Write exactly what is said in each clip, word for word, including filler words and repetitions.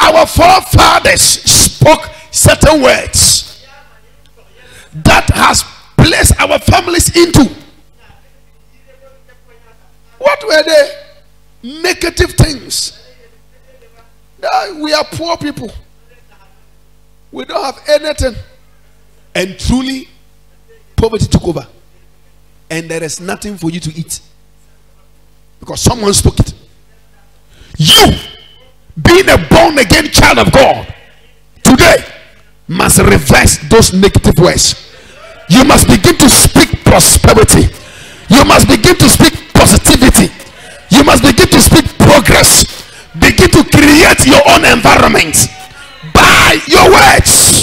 our forefathers spoke certain words that has placed our families into. What were they? Negative things. We are poor people. We don't have anything. And truly, poverty took over. And there is nothing for you to eat. Because someone spoke it. You, being a born again child of God, today must reverse those negative words. You must begin to speak prosperity. You must begin to speak positivity. You must begin to speak progress. Begin to create your own environment by your words,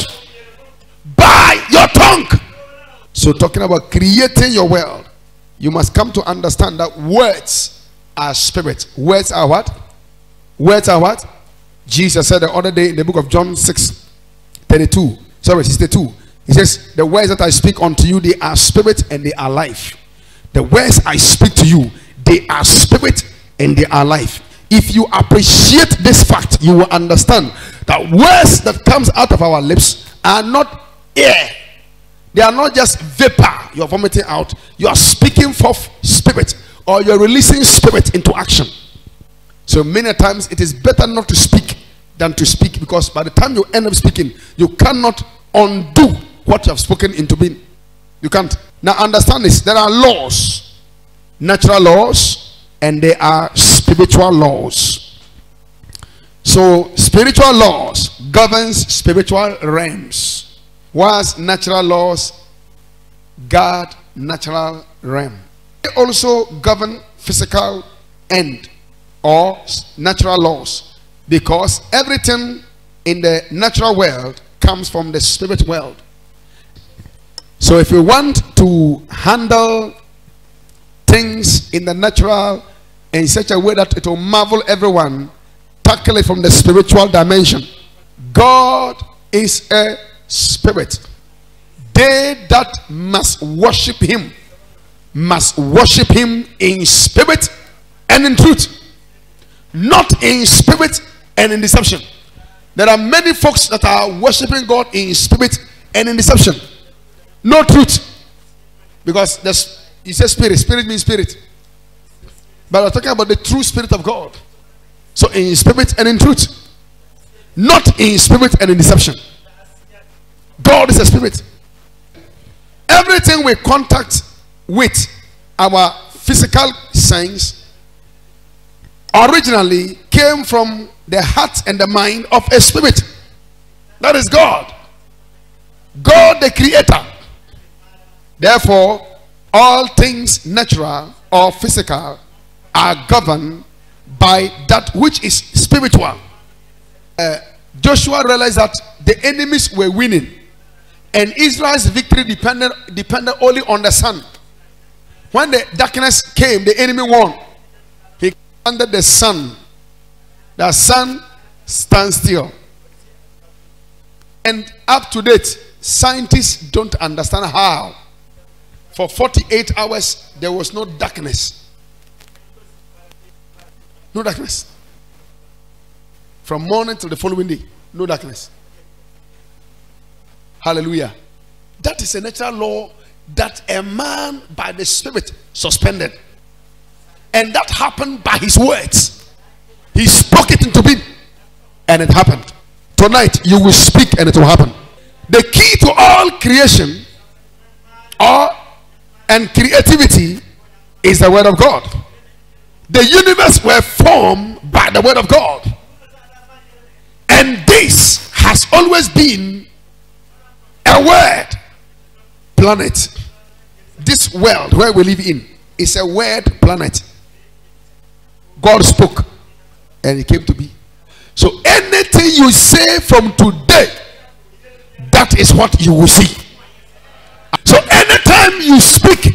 by your tongue. So talking about creating your world, you must come to understand that words are spirit. Words are what? Words are what? Jesus said the other day in the book of John six thirty-two, sorry, sixty-two. He says, the words that I speak unto you, they are spirit and they are life. The words I speak to you, they are spirit and they are life. If you appreciate this fact, you will understand that words that comes out of our lips are not air. They are not just vapor you're vomiting out. You are speaking forth spirit, or you're releasing spirit into action. So many times it is better not to speak than to speak, because by the time you end up speaking, you cannot undo what you have spoken into being. You can't. Now understand this. There are laws, natural laws, and there are spiritual laws. So spiritual laws governs spiritual realms, whilst natural laws guard natural realm. They also govern physical end or natural laws, because everything in the natural world comes from the spirit world. So if you want to handle things in the natural in such a way that it will marvel everyone, tackle it from the spiritual dimension. God is a spirit. They that must worship him must worship him in spirit and in truth, not in spirit and in deception. There are many folks that are worshiping God in spirit and in deception, no truth. Because there's, you say spirit, spirit means spirit, but we're talking about the true spirit of God. So in spirit and in truth, not in spirit and in deception. God is a spirit. Everything we contact with our physical sense originally came from the heart and the mind of a spirit. That is God. God the creator. Therefore, all things natural or physical are governed by that which is spiritual. Uh, Joshua realized that the enemies were winning, and Israel's victory depended depended only on the sun. When the darkness came, the enemy won. He commanded the sun. The sun stands still. And up to date, scientists don't understand how for forty-eight hours there was no darkness. No darkness. From morning till the following day, no darkness. Hallelujah. That is a natural law that a man by the Spirit suspended. And that happened by his words. He spoke it into being, and it happened. Tonight you will speak and it will happen. The key to all creation or and creativity is the word of God. The universe were formed by the word of God. And this has always been a word planet. This world where we live in is a word planet. God spoke and it came to be. So anything you say from today, that is what you will see. So anytime you speak,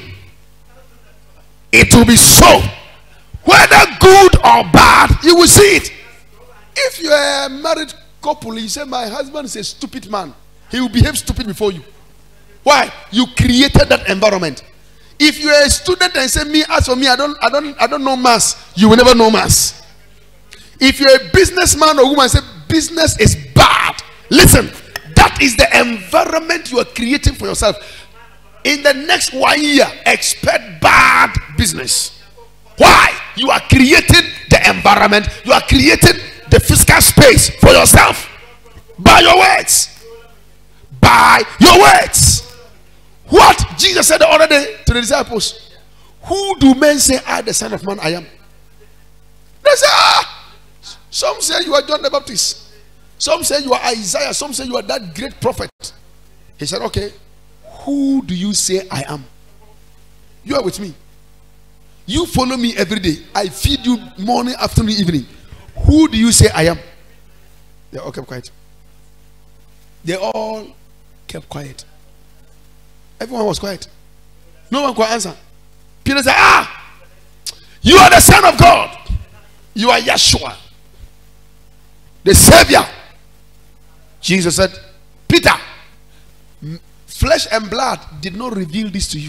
it will be so. Whether good or bad, you will see it. If you are a married couple, you say, my husband is a stupid man, he will behave stupid before you. Why? You created that environment. If you are a student and say, me, as for me, I don't, I don't, I don't know maths, you will never know maths. If you're a businessman or woman, say, business is bad, listen, that is the environment you are creating for yourself. In the next one year, expect bad business. Why? You are creating the environment, you are creating the physical space for yourself by your words. By your words. What Jesus said the other day to the disciples, who do men say I, the Son of Man, I am? They say, ah, some say you are John the Baptist, some say you are Isaiah, some say you are that great prophet. He said, okay, who do you say I am? You are with me. You follow me every day. I feed you morning, afternoon, evening. Who do you say I am? They all kept quiet. They all kept quiet. Everyone was quiet. No one could answer. Peter said, ah, you are the Son of God. You are Yeshua, the Savior. Jesus said, Peter, flesh and blood did not reveal this to you.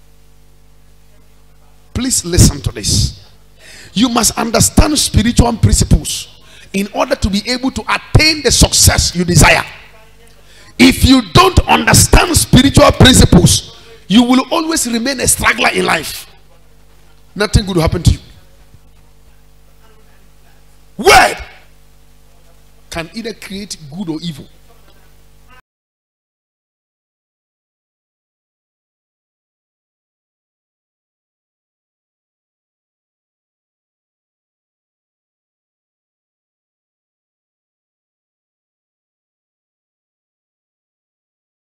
Please listen to this. You must understand spiritual principles in order to be able to attain the success you desire. If you don't understand spiritual principles, you will always remain a struggler in life. Nothing good will happen to you. Word can either create good or evil.